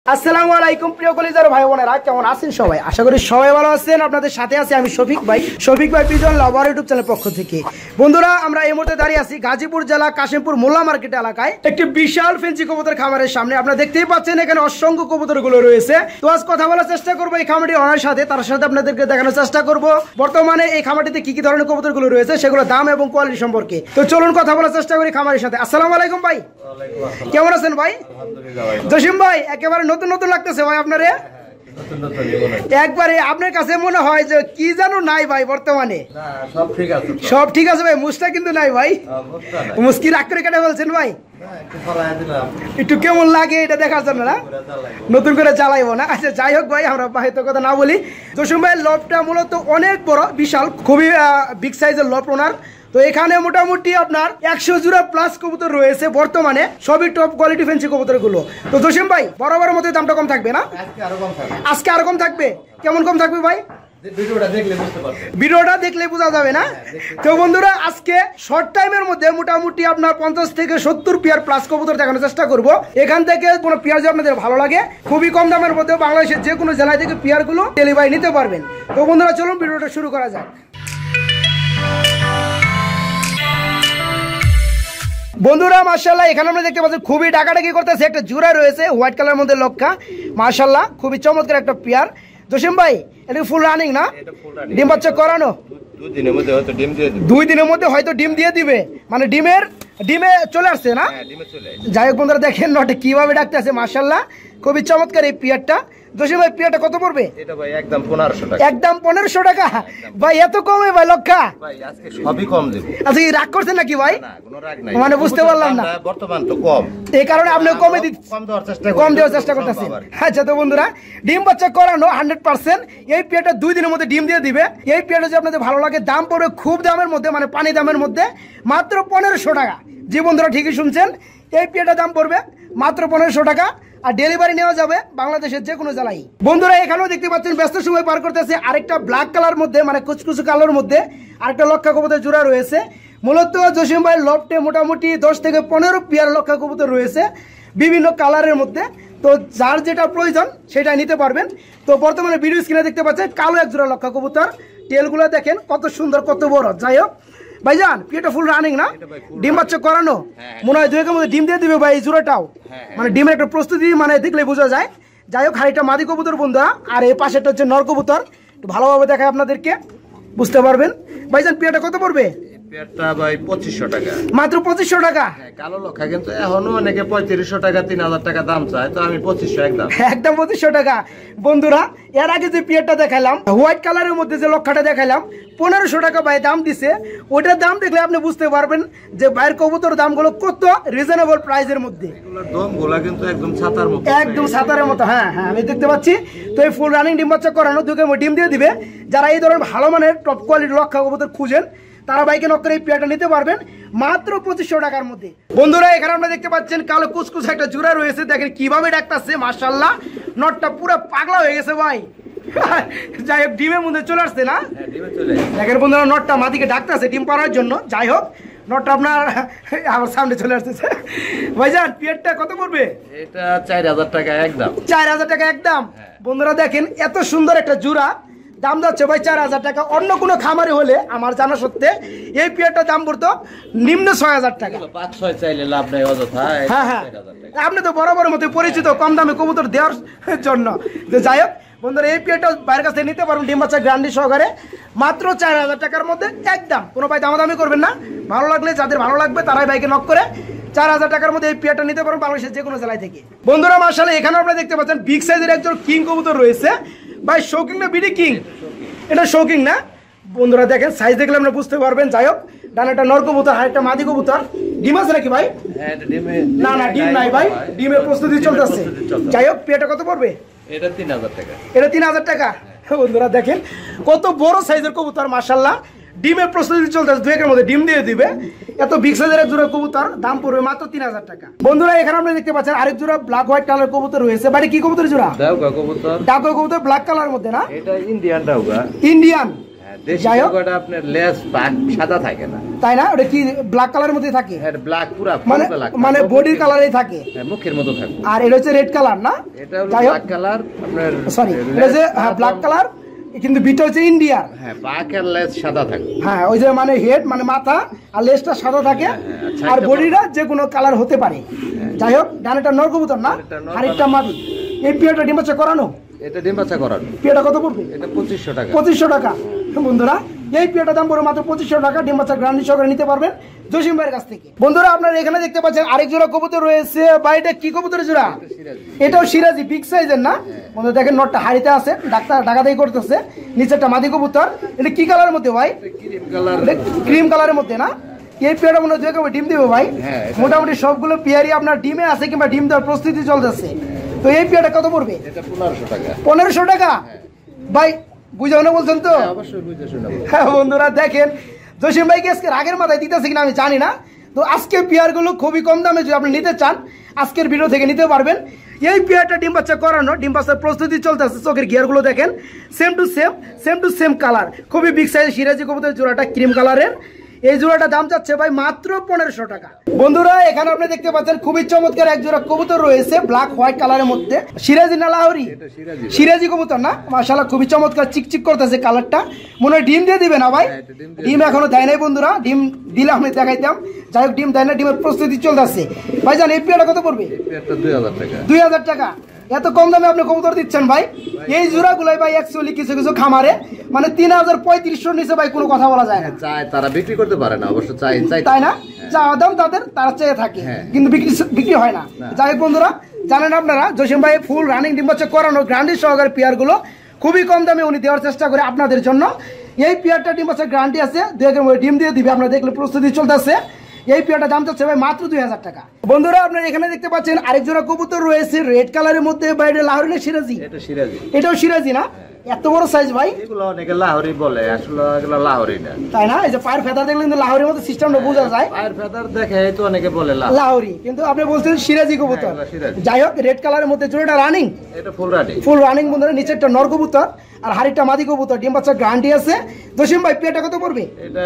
আসসালামু আলাইকুম প্রিয় কলিজার ভাই বোনেরা, কেমন আছেন সবাই? আশা করি সবাই ভালো আছেন। আপনাদের সাথে আছি আমি শফিক ভাই পিজন লাভার ইউটিউব চ্যানেল পক্ষ থেকে। বন্ধুরা, আমরা এই মুহূর্তে দাঁড়িয়ে আছি গাজীপুর জেলা কাশিমপুর মোল্লা মার্কেট এলাকায় একটি বিশাল ফেন্সি কবুতর খামারের সামনে। আপনারা দেখতেই পাচ্ছেন এখানে অসংখ্য কবুতরগুলো রয়েছে। তো আজ কথা বলার চেষ্টা করবো এই খামারটি ওনার সাথে, তার সাথে আপনাদেরকে দেখানোর চেষ্টা করব বর্তমানে এই খামারটিতে কি কি ধরনের কবুতরগুলো রয়েছে, সেগুলো দাম এবং কোয়ালিটি সম্পর্কে। তো চলুন কথা বলার চেষ্টা করি খামারের সাথে। আসসালামু আলাইকুম ভাই, কেমন আছেন ভাই? জসিম ভাই, একেবারে নতুন নতুন লাগতেছে ভাই আপনারে। একবারে আপনার কাছে মনে হয় যে কি জানো নাই ভাই বর্তমানে? সব ঠিক আছে ভাই, মুসটা কিন্তু নাই ভাই। মুসকি রাগ করে কেটে বলছেন ভাই? একটু কেমন লাগে এটা দেখার জন্য না, নতুন করে চালাইবো না। আচ্ছা যাই হোক ভাই, আমরা বাহিত কথা না বলি। জসিম ভাইয়ের লবটা মূলত অনেক বড়, বিশাল, খুবই বিগ সাইজের লব ওনার। তো এখানে মোটামুটি আপনার 100 জোড়া প্লাস কবুতর রয়েছে বর্তমানে, সবই টপ কোয়ালিটি ফেন্সি কবুতর গুলো। তো জসিম ভাই, বরাবরের মতো দামটা কম থাকবে না? আজকে আরো কম থাকবে। কেমন কম থাকবে ভাই? ভিডিওটা দেখলে বোঝা যাবে না? তো বন্ধুরা, আজকে শর্ট টাইমের মধ্যে মোটামুটি আপনার 50 থেকে 70 পেয়ার প্লাস কবুতর দেখানোর চেষ্টা করব। এখান থেকে কোনো পেয়ার যদি আপনাদের ভালো লাগে, খুবই কম দামের মধ্যে বাংলাদেশের যে কোনো জেলায় থেকে পেয়ার গুলো ডেলিভারি নিতে পারবেন। তো বন্ধুরা, চলুন ভিডিওটা শুরু করা যাক। বন্ধুরা মাশাআল্লাহ, এখানে আমরা দেখতে পাচ্ছি খুবই ডাকাডাকি করতেছে। একটা জোড়া রয়েছে হোয়াইট কালারের মধ্যে লক্ষা, মাশাআল্লাহ খুবই চমৎকার একটা পেয়ার। জসিম ভাই, এটা ফুল রানিং না? ডিম বাচ্চা করানো? 2 দিনের মধ্যে হয়তো ডিম দিয়ে দিবে, মানে ডিমে চলে আসছে না? যাই হোক বন্ধুরা, দেখেন নটে কিভাবে ডাকতে আছে, মাশাআল্লাহ খুবই চমৎকার এই পেয়ারটা। জসিম ভাই, পেয়ারটা কত পড়বে? এটা ভাই একদম 1500 টাকা। একদম 1500 টাকা ভাই? এত কমে ভাই লক্ষা? ভাই আজকে সবই কম দেব। আচ্ছা, রাগ করছেন নাকি ভাই? না, কোনো রাগ নাই, মানে বুঝতে পারলাম না। বর্তমান তো কম, এই কারণে আপনি কম দেওয়ার চেষ্টা করতেছেন। আচ্ছা, তো বন্ধুরা, ডিম বাচ্চা করানো 100%। এই পেয়ারটা 2 দিনের মধ্যে ডিম দিয়ে দিবে। এই পেয়ারটা যদি আপনাদের ভালো লাগে, দাম পড়বে খুব দামের মধ্যে, মানে পানি দামের মধ্যে, মাত্র 1500 টাকা। জি বন্ধুরা, ঠিকই শুনছেন, এই পেয়ারটার দাম পড়বে মাত্র 1500 টাকা। আর ডেলিভারি নেওয়া যাবে বাংলাদেশের যে কোনো জেলায়। বন্ধুরা, এখানেও দেখতে পাচ্ছেন ব্যস্ত সময় পার করতেছে আরেকটা ব্ল্যাক কালার মধ্যে, মানে কুচকুচু কালার মধ্যে আরেকটা লক্ষা কবুতর জোড়া রয়েছে। মূলত জসিম ভাইয়ের লফটে মোটামুটি 10 থেকে 15 পেয়ার লক্ষা কবুতর রয়েছে বিভিন্ন কালারের মধ্যে। তো যার যেটা প্রয়োজন সেটা নিতে পারবেন। তো বর্তমানে ভিডিও স্ক্রিনে দেখতে পাচ্ছেন কালো এক জোড়া লক্ষা কবুতর। টেলগুলো দেখেন কত সুন্দর, কত বড়। যাই হোক ভাইজান, পেয়ারটা ফুল রানিং না? ডিম বাচ্চা করানো? মনে হয় 2 একের মধ্যে ডিম দিয়ে দিবে ভাই এই জোড়াটাও। মানে ডিমের একটা প্রস্তুতি, মানে দেখলে বোঝা যায়। যাই হোক, হাড়িটা মাদি কবুতর বন্ধুরা, আর এই পাশেটা হচ্ছে নর কবুতর। একটু ভালোভাবে দেখায় আপনাদেরকে, বুঝতে পারবেন। ভাইজান, পেয়ারটা কত পড়বে? পেয়ারটা ভাই 2500 টাকা। মাত্র 2500 টাকা? কালো লক্ষা কিন্তু এখনো অনেকে 3500 টাকা 3000 টাকা দাম চায়, তো আমি 2500 একদম 2500 টাকা। বন্ধুরা, এর আগে যে পেয়ারটা দেখালাম হোয়াইট কালারের মধ্যে, যে লক্ষাটা দেখালাম 1500 টাকা ভাই দাম দিছে। ওটার দাম দেখলে আপনি বুঝতে পারবেন যে ভাইয়ের কবুতর দামগুলো কত রিজনেবল প্রাইসের মধ্যে। দমগুলো কিন্তু একদম ছাতার মতো, একদম ছাতারের মতো। হ্যাঁ হ্যাঁ, আমি দেখতে পাচ্ছি। তো এই ফুল রানিং ডিম বাচ্চা করানো 2 কেজি ডিম দিয়ে দিবে। যারা এই ধরনের ভালো মানের টপ কোয়ালিটির লক্ষা কবুতর খুঁজেন, তারা বাইকে নক করে এই পেয়ারটা নিতে পারবেন মাত্র 2500 টাকার মধ্যে। বন্ধুরা, এখানে আপনারা দেখতে পাচ্ছেন কালো কুচকুচ একটা জোড়া রয়েছে। দেখেন কিভাবে ডাকতেছে, মাশাআল্লাহ নটটা পুরো পাগলা হয়ে গেছে ভাই। যাই হোক, ডিমের মধ্যে চলে আসছে না? দেখেন বন্ধুরা, নটটা মাদিকে ডাকতেছে ডিম পাড়ার জন্য। যাই হোক, নটটা আপনার আমার সামনে চলে আসতেছে। ভাইজান, পেয়ারটা কত পড়বে? এটা 4000 টাকা একদম। 4000 টাকা একদম। বন্ধুরা দেখেন, এত সুন্দর একটা জোড়া, দাম যাচ্ছে ভাই 4000 টাকা। অন্য কোনো খামারে হলে আমার জানা সত্ত্বে এই পেয়ারটার দাম পড়তো নিম্ন 6000 টাকা। 5-6 চাইলে লাভ নাই অযথা। হ্যাঁ হ্যাঁ, আপনি তো বরাবর মতো পরিচিত কম দামে কবুতর দেওয়ার জন্য। যাই হোক বন্ধুরা, এই পেয়ারটা বাইরের কাছ থেকে নিতে পারবেন ডিম বাচ্চা গ্যারান্টি সহকারে মাত্র 4000 টাকার মধ্যে একদম। কোনো ভাই দামাদামি করবেন না, ভালো লাগলে যাদের ভালো লাগবে তারাই বাইকে নক করে 4000 টাকার মধ্যে এই পেয়ারটা নিতে পারবেন বাংলাদেশের যে কোনো জেলায় থেকে। বন্ধুরা মাশাআল্লাহ, এখানে আপনারা দেখতে পাচ্ছেন বিগ সাইজের একজন কিং কবুতর রয়েছে ভাই। শৌকিং না বিডি কিং? এটা শৌকিং না? বন্ধুরা দেখেন, সাইজ দেখলে আমরা বুঝতে পারবেন। যাই হোক, ডানাটা নর কবুতর, আর একটা মাদি কবুতর। ডিম আছে নাকি ভাই? না না, ডিম নাই ভাই, ডিমের প্রস্তুতি চলতেছে। যাই হোক, পেয়ারটা কত পড়বে? এটা 3000 টাকা। এটা 3000 টাকা। বন্ধুরা দেখেন কত বড় সাইজের কবুতর, মাশাআল্লাহ ডিমের প্রস্তুতি চলতেছে। 2 একের মধ্যে ডিম দিয়ে দিবে। এত বিগ সাইজের এক জোড়া কবুতর, দাম পড়বে মাত্র 3000 টাকা। বন্ধুরা, এখানে আমরা দেখতে পাচ্ছেন আরেক জোড়া ব্ল্যাক হোয়াইট কালার কবুতর রয়েছে। বাড়ি কি কবুতর জোড়া? ডাউকা কবুতর। ডাউকা কবুতর ব্ল্যাক কালারের মধ্যে না? এটা ইন্ডিয়ান ডাউকা। ইন্ডিয়ান? দেশি যাই হোক চৌকাটা আপনার লেজ পাক সাদা থাকে না, তাই না? ওটা কি ব্ল্যাক কালারের মধ্যে থাকে? হ্যাঁ ব্ল্যাক পুরা মানে মানে বডির কালারেই থাকে, হ্যাঁ মুখের মতো থাকে। আর এটা হচ্ছে রেড কালার না? এটা হলো যাই হোক, ব্ল্যাক কালার আপনার, সরি এটা যে ব্ল্যাক কালার, কিন্তু বিটা হচ্ছে ইন্ডিয়ার। হ্যাঁ পাকের লেজ সাদা থাকে। হ্যাঁ ওই যে মানে হেড মানে মাথা আর লেজটা সাদা থাকে, আর বডিটা যে কোনো কালার হতে পারে। যাই হোক, ডানেটা নর কবুতর না, হাড়িটা মাদি। এই পিয়াটা ডিম বাচ্চা করানো, এটা ডিম বাচ্চা করানো। পিয়াটা কত পড়বে? এটা 2500 টাকা। 2500 টাকা বন্ধুরা। এই পিয়াটার দাম পড়বে মাত্র 2500 টাকা। ডিম বাচ্চা গ্যারান্টি সহকারে নিতে পারবেন জসিম ভাইয়ের কাছ থেকে। বন্ধুরা আপনারা এখানে দেখতে পাচ্ছেন আরেক জোড়া কবুতর রয়েছে। বাড়িটা কি কবুতরের জোড়া? এটাও সিরাজি, বিগ সাইজের না বন্ধুরা? দেখেন নটটা হাড়িতে আছে, ডাক্তার ডাকাদাই করতেছে। নিচেরটা মাদি কবুতর। এটা কি কালারের মধ্যে ভাই? Cream colour. ক্রিম কালারের মধ্যে না? এই পেয়ারটা মনে হয় ডিম দেবে ভাই। মোটামুটি সবগুলো পেয়ারই আপনার ডিমে আছে কিংবা ডিম দেওয়ার প্রস্তুতি চলতেছে। তো এই পেয়ারটা কত পড়বে? এটা 1500 টাকা। 1500 টাকা ভাই, বুঝে না বলছেন তো? অবশ্যই বুঝে শুনাবো। হ্যাঁ বন্ধুরা দেখেন, জসিম ভাইকে আজকে আগের মাথায় দিতেছে কিনা আমি জানি না। তো আজকে পেয়ারগুলো খুবই কম দামে যদি আপনি নিতে চান আজকের ভিডিও থেকে নিতে পারবেন। এই পেয়ারটা ডিম বাচ্চা করানো, ডিম বাচ্চার প্রস্তুতি চলতেছে। চোখের গিয়ারগুলো দেখেন সেম টু সেম কালার। খুবই বিগ সাইজ সিরাজি কবুতরের জোড়াটা ক্রিম কালারের। এই জোড়াটা দাম যাচ্ছে ভাই মাত্র 1500 টাকা। বন্ধুরা এখানে আপনি দেখতে পাচ্ছেন খুবই চমৎকার এক জোড়া কবুতর রয়েছে ব্ল্যাক হোয়াইট কালারের মধ্যে। সিরাজি না লাহোরি? সিরাজি কবুতর না? মাশাআল্লাহ খুবই চমৎকার, চিকচিক করতেছে কালারটা। মনে হয় ডিম দিয়ে দিবে না ভাই? ডিম এখনো দেয় নাই বন্ধুরা, ডিম দিলে আমি দেখাইতাম। যাই হোক ডিম দেয় না, ডিমের প্রস্তুতি চলতেছে। ভাইজান এই পেয়ারটা কত পড়বে? এটা 2000 টাকা। 2000 টাকা। এত কম দামে আপনি কবুতর দিচ্ছেন ভাই? এই জোড়াগুলাই ভাই অ্যাকচুয়ালি কিছু কিছু খামারে মানে 3000-3500 নিচে ভাই কোনো কথা বলা যায় না। চাই তারা বিক্রি করতে পারে না, অবশ্য চাই তাই না? যা দাম তাদের তারা চেয়ে থাকে, কিন্তু বিক্রি হয় না। যাই হোক বন্ধুরা জানেন আপনারা জসিম ভাই ফুল রানিং ডিম বাচ্চা করানো গ্যারান্টি সহকারে পেয়ারগুলো খুবই কম দামে উনি দেওয়ার চেষ্টা করে আপনাদের জন্য। এই পেয়ারটা ডিম বাচ্চা গ্যারান্টি আছে, 2 একের মধ্যে ডিম দিয়ে দিবে। আপনারা দেখলে প্রস্তুতি চলতেছে। এই পেয়ারটা দাম চাচ্ছে ভাই মাত্র 2000 টাকা। বন্ধুরা আপনারা এখানে দেখতে পাচ্ছেন আরেক জোড়া কবুতর রয়েছে রেড কালারের মধ্যে। বাইরে লাহোরি না সিরাজি? এটা সিরাজি। এটাও সিরাজি না? এত বড় সাইজ ভাই? এগুলো অনেকে লাহোরি বলে, আসলে এগুলো লাহোরি না। তাই না? এই যে পায়ের ফেদার দেখলে কিন্তু লাহোরির মতো সিস্টেমটা বোঝা যায়। পায়ের ফেদার দেখে তো অনেকে বলে লাহোরি, কিন্তু আপনি বলছেন সিরাজি কবুতর। যাই হোক রেড কালারের মধ্যে জোড়াটা রানিং, এটা ফুল রানিং। ফুল রানিং বন্ধুরা। নিচেরটা নর কবুতর আর হাড়িটা মাদি কবুতর। ডিম বাচ্চা গ্যারান্টি আছে। জসিম ভাই পেয়ারটা কত পড়বে? এটা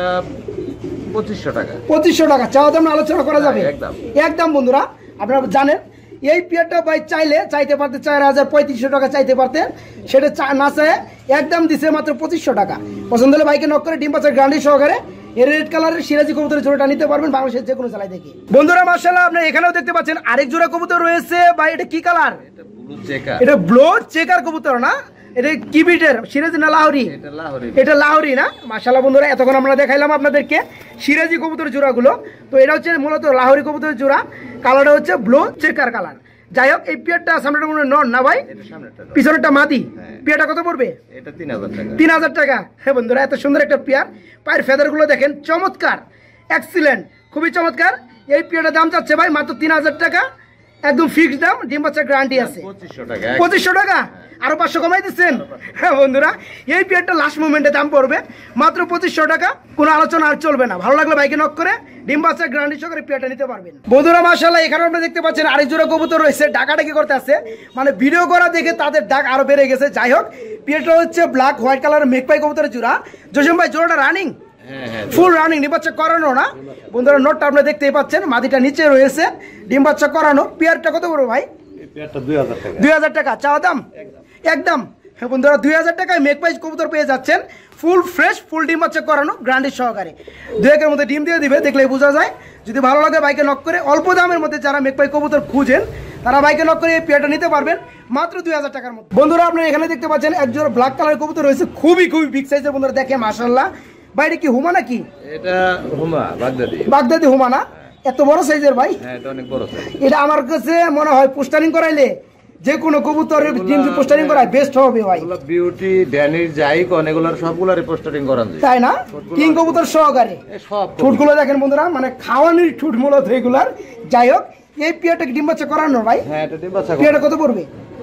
2500 টাকা। 2500 টাকা। চাওয়া দাম আলোচনা করা যাবে একদম বন্ধুরা। আপনারা জানেন এই পেয়ারটা ভাই চাইতে পারতে 4000-3500 টাকা চাইতে পারতেন, সেটা না চায় একদম দিছে মাত্র 2500 টাকা। পছন্দ হলে বাইকে নক করে ডিম বাচ্চার গ্যারান্টি সহকারে এই রেড কালারের সিরাজি কবুতরের জোড়াটা নিতে পারবেন বাংলাদেশের যে কোনো জেলায় থেকে। বন্ধুরা মাশাআল্লাহ আপনারা এখানেও দেখতে পাচ্ছেন আরেক জোড়া কবুতর রয়েছে ভাই। এটা কি কালার? এটা ব্লু চেকার। এটা ব্লু চেকার কবুতর না? এটা কি বিটের? সিরাজি না লাহোরি? এটা লাহোরি। এটা লাহোরি না? মাশাআল্লাহ বন্ধুরা এতক্ষণ আমরা দেখাইলাম আপনাদেরকে সিরাজি কবুতরের জোড়াগুলো। তো এটা হচ্ছে মূলত লাহোরি কবুতরের জোড়া। কালারটা হচ্ছে ব্লু চেকার কালার। যাই হোক এই পেয়ারটা সামনেটা মনে নন না ভাই? পিছনেরটা মাদি। পেয়ারটা কত পড়বে? এটা 3000 টাকা। 3000 টাকা। হ্যাঁ বন্ধুরা এত সুন্দর একটা পেয়ার। পায়ের ফেদার গুলো দেখেন চমৎকার, এক্সিলেন্ট, খুবই চমৎকার। এই পেয়ারটার দাম চাচ্ছে ভাই মাত্র 3000 টাকা। একদম ফিক্সড দাম, ডিম বাচ্চার গ্যারান্টি আছে। 2500 টাকা। 2500 টাকা। আরো 500 কমাই দিচ্ছেন? হ্যাঁ বন্ধুরা এই পেয়ারটা লাস্ট মোমেন্টে দাম পড়বে মাত্র 2500 টাকা। কোনো আলোচনা আর চলবে না। ভালো লাগলে বাইকে নক করে ডিম বাচ্চা গ্যারান্টি সহকারে পেয়ারটা নিতে পারবেন। বন্ধুরা মাশাআল্লাহ এখানে আপনারা দেখতে পাচ্ছেন আরেক জোড়া কবুতর রয়েছে। ডাকাডাকি করতে আছে, মানে ভিডিও করা দেখে তাদের ডাক আরো বেড়ে গেছে। যাই হোক পেয়ারটা হচ্ছে ব্ল্যাক হোয়াইট কালারের মেঘপাই কবুতরের জোড়া। জসিম ভাই জোড়াটা রানিং? ফুল রানিং, ডিম বাচ্চা করানো না বন্ধুরা? নোটটা আপনারা দেখতেই পাচ্ছেন, মাদিটা নিচে রয়েছে, ডিম বাচ্চা করানো। পেয়ারটা কত বড় ভাই? পেয়ারটা 2000 টাকা। 2000 টাকা চাওয়া দাম একদম। হ্যাঁ বন্ধুরা 2000 টাকায় মেঘপাই কবুতর পেয়ে যাচ্ছেন ফুল ফ্রেশ, ফুল ডিম বাচ্চা করানো গ্যারান্টি সহকারে। 2 একের মধ্যে ডিম দিয়ে দিবে, দেখলে বোঝা যায়। যদি ভালো লাগে বাইকে নক করে অল্প দামের মধ্যে যারা মেঘপাই কবুতর খুঁজেন তারা বাইকে নক করে এই পেয়ারটা নিতে পারবেন মাত্র 2000 টাকার মধ্যে। বন্ধুরা আপনারা এখানে দেখতে পাচ্ছেন একজোড়া ব্ল্যাক কালারের কবুতর রয়েছে, খুবই বিগ সাইজের। বন্ধুরা দেখেন মাশাআল্লাহ। বাইরে কি হুমা নাকি? এটা হুমা, বাগদাদি। বাগদাদি হুমা না? এত বড় সাইজের ভাই? হ্যাঁ এটা অনেক বড় সাইজ। এটা আমার কাছে মনে হয় পোস্টারিং করাইলে যে কোনো কবুতরের ডিম পোস্টারিং করায় বেস্ট হবে ভাই। এগুলো বিউটি ড্যানির যাই কোন এগুলোর সবগুলোর পোস্টারিং করান যায়, তাই না? কিং কবুতর সহকারে সব ঠুটগুলো দেখেন বন্ধুরা, মানে খাওয়ানির ঠুট মূলত এগুলার। যাই হোক এই পেয়ারটা ডিম বাচ্চা করানো ভাই? হ্যাঁ এটা ডিম বাচ্চা। পেয়ারটা কত পড়বে?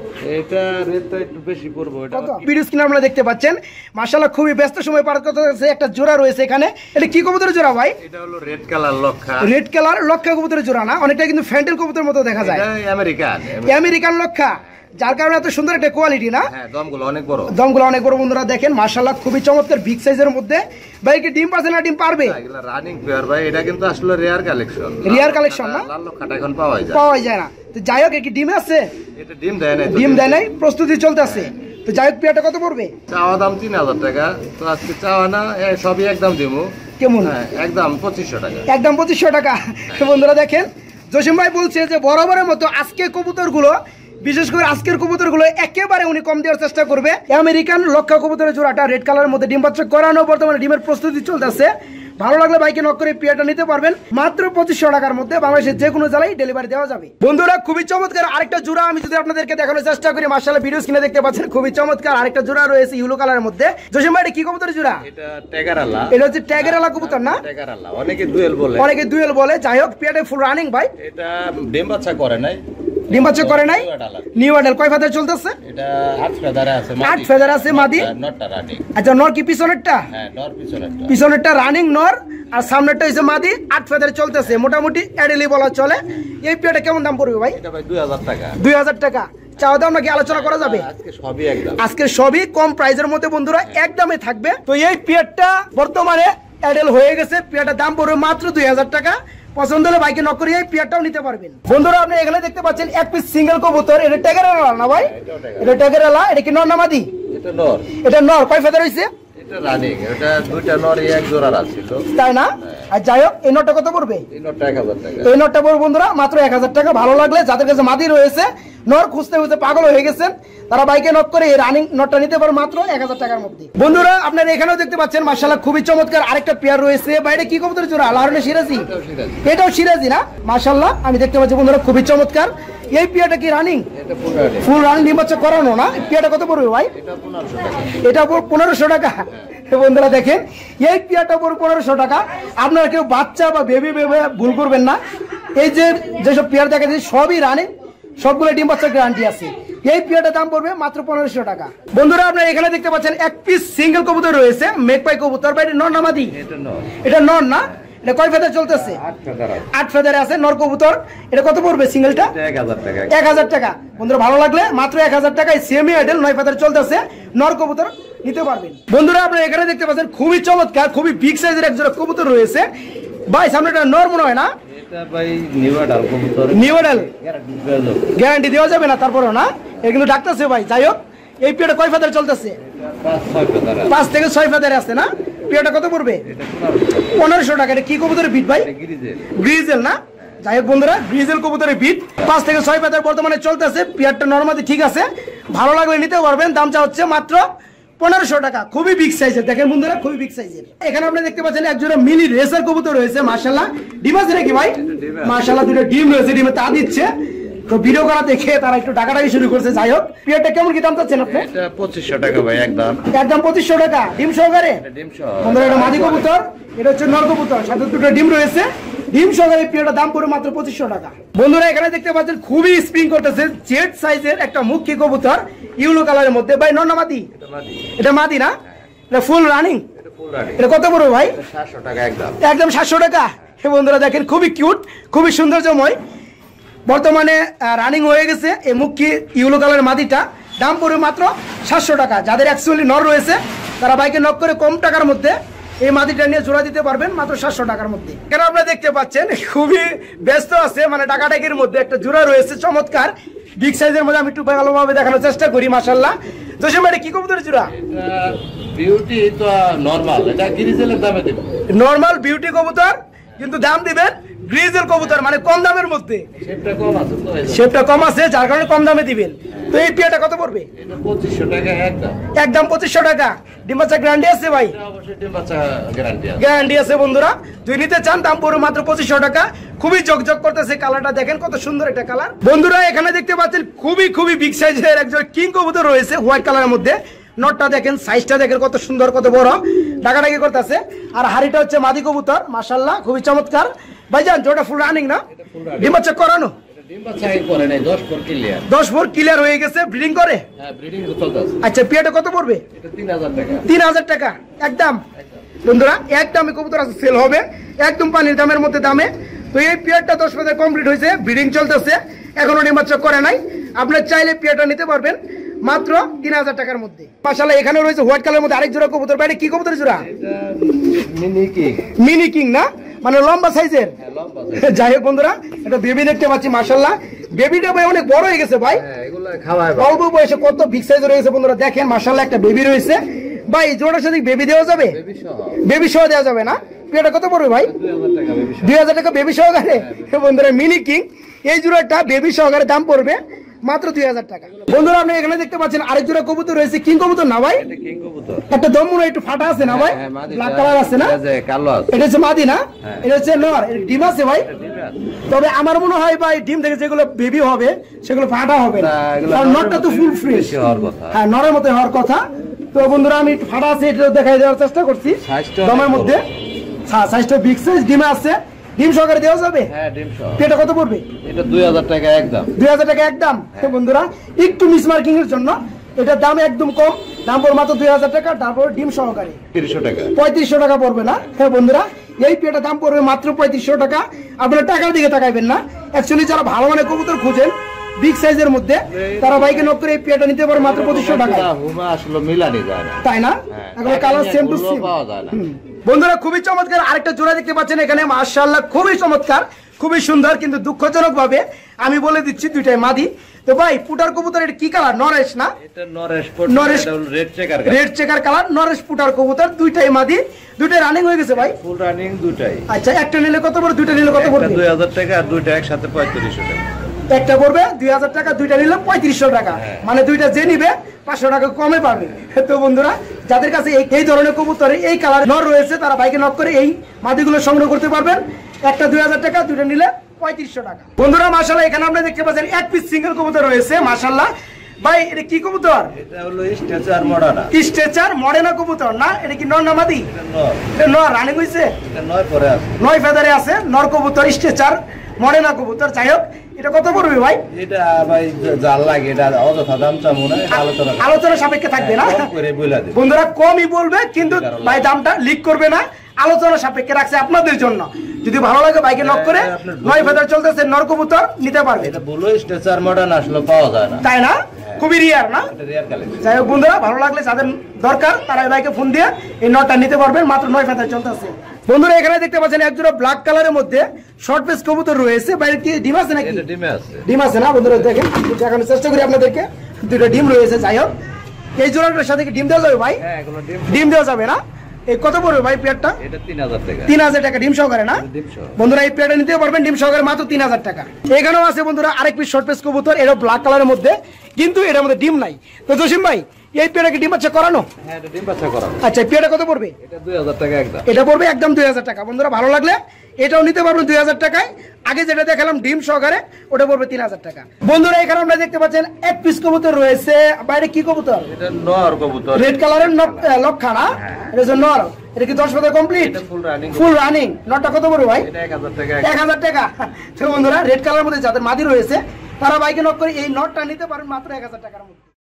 এটা রেট তো একটু বেশি পড়বে। এটা ভিডিও স্ক্রিনে আপনারা দেখতে পাচ্ছেন মাশাআল্লাহ খুবই ব্যস্ত সময় পার করতেছে। একটা জোড়া রয়েছে এখানে। এটা কি কবুতরের জোড়া ভাই? এটা হলো রেড কালার লক্ষা। রেড কালার লক্ষা কবুতরের জোড়া না? অনেকটা কিন্তু ফ্যান্টেল কবুতরের মতো দেখা যায়। এটা আমেরিকান। আমেরিকান লক্ষা। যার কারণে এত সুন্দর একটা কোয়ালিটি না। হ্যাঁ, দমগুলো অনেক বড়, দমগুলো অনেক বড় বন্ধুরা দেখেন মাশাআল্লাহ খুবই চমৎকার বিগ সাইজের মধ্যে। ভাই কি ডিম পারছে না ডিম পারবে? এগুলা রানিং পেয়ার ভাই, এটা কিন্তু আসলে রেয়ার কালেকশন। রেয়ার কালেকশন না, লাল লক্ষাটা এখন পাওয়া যায় না। তো যাই হোক কি ডিম আছে? এটা ডিম দেয় না, ডিম দেয় নাই, প্রস্তুতি চলতেছে। তো যাই হোক পেয়ারটা কত পড়বে? চাওয়া দাম 3000 টাকা, তো আজকে চাওয়া না সবই একদম দিমু। কেমন? একদম 2500 টাকা, একদম 2500 টাকা। বন্ধুরা দেখেন জসিম ভাই বলছে যে বরাবরের মতো আজকে কবুতরগুলো, বিশেষ করে আজকের কবুতরগুলো একেবারে উনি কম দেওয়ার চেষ্টা করবে। আমেরিকান লক্ষা কবুতরের জোড়াটা রেড কালারের মধ্যে ডিম বাচ্চা করানো, বর্তমানে ডিমের প্রস্তুতি চলতেছে। ভালো লাগলে বাইকে নক করে পেয়ারটা নিতে পারবেন মাত্র 2500 টাকার মধ্যে, বাংলাদেশের যে কোনো জেলায় ডেলিভারি দেওয়া যাবে। বন্ধুরা খুবই চমৎকার আরেকটা জোড়া আমি যদি আপনাদেরকে দেখানোর চেষ্টা করি, মাশাআল্লাহ ভিডিও স্ক্রিনে দেখতে পাচ্ছেন খুবই চমৎকার আরেকটা জোড়া রয়েছে ইয়েলো কালারের মধ্যে। জসিম ভাই এটা কি কবুতরের জোড়া? এটা ট্যাগারালা। এটা হচ্ছে ট্যাগারালা কবুতর না? ট্যাগারালা, অনেকে দুয়েল বলে, অনেকে দুয়েল বলে। যাই হোক পেয়ারটা ফুল রানিং ভাই। এটা ডিম বাচ্চা করে নাই, ডিম বাচ্চা করে নাই। নিউ অ্যাডাল কয় ফেদার চলতেছে? এটা 8 ফেদারে আছে, 8 ফেদার আছে মাদি। নরটা রানিং। আচ্ছা নর কি পিছনেরটা? হ্যাঁ, নর পিছনেরটা। পিছনেরটা রানিং নর আর সামনেরটা হইছে মাদি। 8 ফেদার চলতেছে, মোটামুটি অ্যাডেলি বলা চলে। এই পেয়ারটা কেমন দাম পড়বে ভাই? এটা ভাই 2000 টাকা। 2000 টাকা চাও দাম নাকি আলোচনা করা যাবে? আজকে সবই একদম, আজকে সবই কম প্রাইসের মধ্যে বন্ধুরা একদমই থাকবে। তো এই পেয়ারটা বর্তমানে অ্যাডেল হয়ে গেছে, পেয়ারটার দাম পড়বে মাত্র 2000 টাকা। পছন্দ হলে বাইকে নক করে এই পেয়ারটাও নিতে পারবেন। বন্ধুরা আপনি এখানে দেখতে পাচ্ছেন এক পিস সিঙ্গেল কবুতর। এটা ট্যাগারালা না ভাই? এটা ট্যাগারালা। এটা কি নর না মাদি? এটা নর। এটা নর। কয় ফেদার হইছে? এটা রানিং, এটা দুইটা নর এক জোড়া ছিল, তাই না? আর যাই হোক এই নটটা কত পড়বে? এই নরটা 1000 টাকা। এই নটটা পড়বে বন্ধুরা মাত্র 1000 টাকা। ভালো লাগলে যাদের কাছে মাদি রয়েছে, নর খুঁজতে খুঁজতে পাগল হয়ে গেছেন, তারা বাইকে নক করে এই রানিং নটটা নিতে পারবে মাত্র 1000 টাকার মধ্যে। বন্ধুরা আপনারা এখানেও দেখতে পাচ্ছেন মাশাআল্লাহ খুবই চমৎকার আরেকটা পেয়ার রয়েছে। বাইরে কি কবুতর জোড়া? লাহোরি সিরাজি? এটাও সিরাজি না? মাশাআল্লাহ আমি দেখতে পাচ্ছি বন্ধুরা খুবই চমৎকার। এই পেয়ারটা কি রানিং? এটা ফুল রানিং। ফুল রানিং ডিম বাচ্চা করানো না? পেয়ারটা কত পড়বে ভাই? এটা 1500 টাকা। এটা 1500 টাকা। বন্ধুরা দেখেন এই পেয়ারটা পড়বে 1500 টাকা। আপনারা কেউ বাচ্চা বা বেবি ভেবে ভুল করবেন না। এই যেসব পেয়ার দেখা যায় সবই রানিং, সবগুলো ডিম বাচ্চার গ্যারান্টি আছে। এই পেয়ারটার দাম পড়বে মাত্র 1500 টাকা। বন্ধুরা আপনারা এখানে দেখতে পাচ্ছেন এক পিস সিঙ্গেল কবুতর রয়েছে, মেঘপাই কবুতর। ভাই নর না মাদি? এটা নর। এটা নর না? এটা কয় ফেদার চলতেছে? 8 ফেদার আছে। 8 ফেদারে আছে নর কবুতর। এটা কত পড়বে সিঙ্গেলটা? 1000 টাকা। 1000 টাকা। বন্ধুরা ভালো লাগলে মাত্র 1000 টাকায় সেমি আইডেল 9 ফেদার চলতেছে নর কবুতর নিতে পারবেন। বন্ধুরা আপনারা এখানে দেখতে পাচ্ছেন খুবই চমৎকার খুবই বিগ সাইজের এক জোড়া কবুতর রয়েছে। ভাই সামনেটা নর মনে হয় না? এটা ভাই নিউ অ্যাডাল কবুতর। নিউ অ্যাডাল গ্যারান্টি দেওয়া যাবে না তারপরও না? এটা কিন্তু ডাকতেছে ভাই। যাই হোক এই পেয়ারটা কয় ফেদার চলতেছে? 5-6 ফেদার আছে। 5 থেকে 6 ফেদার আছে না? পেয়ারটা কত পড়বে? এটা 1500 টাকা। এটা কি কবুতরের বিট ভাই? গ্রিজেল। গ্রিজেল না? যাই হোক বন্ধুরা গ্রিজেল কবুতরের বিট 5 থেকে 6 ফেদার বর্তমানে চলতেছে। পেয়ারটা নরমালি ঠিক আছে, ভালো লাগলে নিতে পারবেন। দামটা হচ্ছে মাত্র 1500 টাকা। খুবই বিগ সাইজের দেখেন বন্ধুরা, খুবই বিগ সাইজের। এখানে আপনি দেখতে পাচ্ছেন একজোড়া মিনি রেসার কবুতর রয়েছে। মাশাআল্লাহ ডিম আছে নাকি ভাই? মাশাআল্লাহ দুটো ডিম রয়েছে, ডিমে তা দিচ্ছে। তো ভিডিও করা দেখে তারা একটু টাকাটাই শুরু করছে। যাই হোক পেয়ারটা কেমন কি দাম চাচ্ছেন আপনি? এটা 2500 টাকা ভাই একদম। একদম 2500 টাকা ডিম সহকারে। এটা ডিম সহ। বন্ধুরা এটা মাদি কবুতর, এটা হচ্ছে নর কবুতর, সাথে দুটো ডিম রয়েছে। ডিম সহকারে পেয়ারটার দাম পড়ে মাত্র 2500 টাকা। বন্ধুরা এখানে দেখতে পাচ্ছেন খুবই স্প্রিং করতেছে জেড সাইজের একটা মুখী কবুতর ইয়েলো কালারের মধ্যে। ভাই নর না মাদি? এটা মাদি। এটা মাদি না? এটা ফুল রানিং। এটা ফুল রানিং। এটা কত পড়বে ভাই? 700 টাকা একদম। একদম 700 টাকা। বন্ধুরা দেখেন খুবই কিউট, খুবই সৌন্দর্যময়, বর্তমানে রানিং হয়ে গেছে এই মুখী ইয়েলো কালারের মাদিটা। দাম পড়বে মাত্র 700 টাকা। যাদের অ্যাকচুয়ালি নর রয়েছে তারা বাইকে নক করে কম টাকার মধ্যে এই মাদিটা নিয়ে জোড়া দিতে পারবেন মাত্র 700 টাকার মধ্যে। কেন আপনারা দেখতে পাচ্ছেন খুবই ব্যস্ত আছে, মানে টাকাটাকির মধ্যে একটা জোড়া রয়েছে চমৎকার বিগ সাইজের মধ্যে। আমি একটু ভালোভাবে দেখানোর চেষ্টা করি। মাশাআল্লাহ জসিম ভাই কি কবুতরের জোড়া? এটা বিউটি তো নরমাল, এটা গ্রিজেলের দামে দেব। নরমাল বিউটি কবুতর, কিন্তু দাম দিবেন গ্রিজেল কবুতর, মানে কম দামের মধ্যে। শেপটা কম আছে তো, শেপটা কম আছে যার কারণে কম দামে দিবেন। তো এই পেয়ারটা কত পড়বে? এটা 2500 টাকা একদম। একদম 2500 টাকা। ডিম বাচ্চা গ্যারান্টি আছে ভাই? এটা অবশ্যই ডিম বাচ্চা গ্যারান্টি আছে। গ্যারান্টি আছে বন্ধুরা। যদি নিতে চান দাম পড়বে মাত্র 2500 টাকা। খুবই জকজক করতেছে, কালারটা দেখেন কত সুন্দর একটা কালার। বন্ধুরা এখানে দেখতে পাচ্ছেন খুবই বিগ সাইজের একজন কিং কবুতর রয়েছে হোয়াইট কালারের মধ্যে। নটটা দেখেন, সাইজটা দেখেন কত সুন্দর কত বড়, ডাকাডাকি করতেছে। আর হাড়িটা হচ্ছে মাদি কবুতর। মাশাআল্লাহ খুবই চমৎকার। ভাইজান জোড়া ফুল রানিং না? ডিম বাচ্চা করানো? ডিম বাচ্চা করে নাই, 10 ফোর ক্লিয়ার। 10 ফোর ক্লিয়ার হয়ে গেছে, ব্রিডিং করে? হ্যাঁ ব্রিডিং চলতেছে। আচ্ছা পেয়ারটা কত পড়বে? এটা 3000 টাকা। 3000 টাকা একদম। বন্ধুরা একদম কবুতর আছে, সেল হবে একদম পানির দামের মধ্যে দামে। তো এই পেয়ারটা 10 ফেদার কমপ্লিট হয়েছে, ব্রিডিং চলতেছে, এখনো ডিম বাচ্চা করে নাই। আপনার চাইলে পেয়ারটা নিতে পারবেন মাত্র 3000 টাকার মধ্যে। মাশাআল্লাহ এখানে রয়েছে হোয়াইট কালারের মধ্যে আরেক জোড়া কবুতর। বাইরে কি কবুতর জোড়া? মিনি কিং না, মানে লম্বা সাইজের। যাই হোক বন্ধুরা, এটা বেবি দেখতে পাচ্ছি মাশাআল্লাহ। বেবিটা ভাই অনেক বড় হয়ে গেছে ভাই, অল্প বয়সে কত বিগ সাইজ রয়েছে বন্ধুরা। দেখেন মাশাআল্লাহ একটা বেবি রয়েছে ভাই। জোড়ার সাথে বেবি দেওয়া যাবে? বেবি সহ দেওয়া যাবে না? এটা কত পড়বে ভাই? 2000 টাকা বেবি সহকারে। বন্ধুরা মিনি কিং এই জোড়াটা বেবি সহকারে দাম পড়বে মাত্র 2000 টাকা। বন্ধুরা আপনি এখানে দেখতে পাচ্ছেন আরেক জোড়া কবুতর রয়েছে, কিং কবুতর না ভাই? একটা দম মনে একটু ফাটা আছে না ভাই? ব্ল্যাক কালার আছে না? এটা হচ্ছে মাদি না, এটা হচ্ছে নর। ডিম আছে ভাই? তবে আমার মনে হয় ভাই ডিম থেকে যেগুলো বেবি হবে সেগুলো ফাটা হবে না, কারণ নরটা তো ফুল ফ্রেশ। হ্যাঁ নরের মতো হওয়ার কথা। তো বন্ধুরা আমি একটু ফাটা আছে এটা দেখাই দেওয়ার চেষ্টা করছি দমের মধ্যে। হ্যাঁ সাইজটা বিগ সাইজ, ডিম আছে। ডিম সহকারে দেওয়া যাবে? হ্যাঁ ডিম সহ। এটা কত পড়বে? এটা 2000 টাকা একদম। 2000 টাকা একদম। বন্ধুরা একটু মিস মার্কিং এর জন্য এটা দাম একদম কম, দাম পড়বে মাত্র 2000 টাকা। তারপর ডিম সহকারে 3500 টাকা পড়বে না? হ্যাঁ বন্ধুরা এই পেয়ারটার দাম পড়বে মাত্র 3500 টাকা। আপনারা টাকার দিকে তাকাইবেন না, অ্যাকচুয়ালি যারা ভালো মানের কবুতর খুঁজেন বিগ সাইজের মধ্যে তারা বাইকে নক করে এই পেয়ারটা নিতে পারে মাত্র 2500 টাকা। আসলে মিলানি যায় না, তাই না? এখন কালার সেম টু সেম পাওয়া যায় না। বন্ধুরা খুবই চমৎকার আরেকটা জোড়া দেখতে পাচ্ছেন এখানে মাশাআল্লাহ, খুবই চমৎকার, খুবই সুন্দর। কিন্তু দুঃখজনক ভাবে আমি বলে দিচ্ছি দুইটাই মাদি। তো ভাই পুটার কবুতর এটা কি কালার? নরেশ না? এটা নরেশ রেড চেকার কালার নরেশ পুটার কবুতর, দুইটাই মাদি, দুইটাই রানিং হয়ে গেছে ভাই? ফুল রানিং দুইটাই। আচ্ছা একটা নিলে কত পড়বে? দুইটা নিলে কত পড়বে? 2000 টাকা আর দুইটা একসাথে 3500 টাকা। একটা পড়বে 2000 টাকা, দুইটা নিলে 3500 টাকা। মানে দুইটা যে নিবে 500 টাকা কমে পাবে। তো বন্ধুরা যাদের কাছে এই ধরনের কবুতরে এই কালার নর রয়েছে তারা বাইকে নক করে এই মাদিগুলো সংগ্রহ করতে পারবেন। একটা 2000 টাকা, দুইটা নিলে 3500 টাকা। বন্ধুরা মাশাআল্লাহ এখানে আপনারা দেখতে পাচ্ছেন এক পিস সিঙ্গেল কবুতর রয়েছে মাশাআল্লাহ। ভাই এটা কি কবুতর? এটা হলো স্ট্রেচার মডানা। স্ট্রেচার মডানা কবুতর না? এটা কি নর না মাদি? এটা নর। এটা নর রানিং হইছে? এটা 9 পরে আছে, 9 ফেদারে আছে, নর কবুতর স্ট্রেচার মডানা কবুতর। যাই হোক এটা কত পড়বে ভাই? এটা ভাই জাল লাগে, এটা অযথা দাম চামু না, আলোচনা সাপেক্ষে থাকবে না? বন্ধুরা কমই বলবে, কিন্তু ভাই দামটা লিক করবে না, আলোচনা সাপেক্ষে রাখছে আপনাদের জন্য। যদি ভালো লাগে বাইকে নক করে 9 ফেদার চলতেছে নর কবুতর নিতে পারবে। এটা ব্লু স্ট্রেচার মডার্ন আসলে পাওয়া যায় না, তাই না? খুবই রিয়ার না? এটা রিয়ার কালেকশন। যাই হোক বন্ধুরা ভালো লাগলে যাদের দরকার তারা এই বাইকে ফোন দিয়ে এই নটটা নিতে পারবেন, মাত্র 9 ফেদার চলতেছে। বন্ধুরা এখানে দেখতে পাচ্ছেন একজোড়া ব্ল্যাক কালারের মধ্যে শর্ট পেস কবুতর রয়েছে। বাইরে কি ডিম আছে নাকি? এটা ডিম আছে। ডিম আছে না? বন্ধুরা দেখেন দেখানোর চেষ্টা করি আপনাদেরকে, দুটো ডিম রয়েছে। যাই হোক এই জোড়াটার সাথে কি ডিম দেওয়া যাবে ভাই? হ্যাঁ এগুলো ডিম দেওয়া যাবে না? এই কত পড়বে ভাই পেয়ারটা? এটা 3000 টাকা। 3000 টাকা ডিম সহকারে না? বন্ধুরা এই পেয়ারটা নিতে পারবেন ডিম সহকারে মাত্র 3000 টাকা। এখানেও আছে বন্ধুরা আরেক পিস শর্ট পেস কবুতর, এটা ব্ল্যাক কালারের মধ্যে, কিন্তু এটার মধ্যে ডিম নাই। তো জসিম ভাই এই পেয়ারটা কি ডিম বাচ্চা করানো? হ্যাঁ এটা ডিম বাচ্চা করানো। আচ্ছা পেয়ারটা কত পড়বে? এটা 2000 টাকা একদম। এটা পড়বে একদম 2000 টাকা। বন্ধুরা ভালো লাগলে এটাও নিতে পারবেন 2000 টাকায়। আগে যেটা দেখালাম ডিম সহকারে ওটা পড়বে 3000 টাকা। বন্ধুরা এখানে আমরা দেখতে পাচ্ছেন এক পিস কবুতর রয়েছে। বাইরে কি কবুতর? এটা নর কবুতর, রেড কালারের লক্ষা না? এটা হচ্ছে নর। এটা কি 10 ফেদার কমপ্লিট? এটা ফুল রানিং। Full running. নটটা কত পড়বে ভাই? এটা 1000 টাকা। 1000 টাকা। তো বন্ধুরা রেড কালারের মধ্যে যাদের মাদি রয়েছে তারা বাইকে নক করে এই নটটা নিতে পারেন মাত্র 1000 টাকার মধ্যে।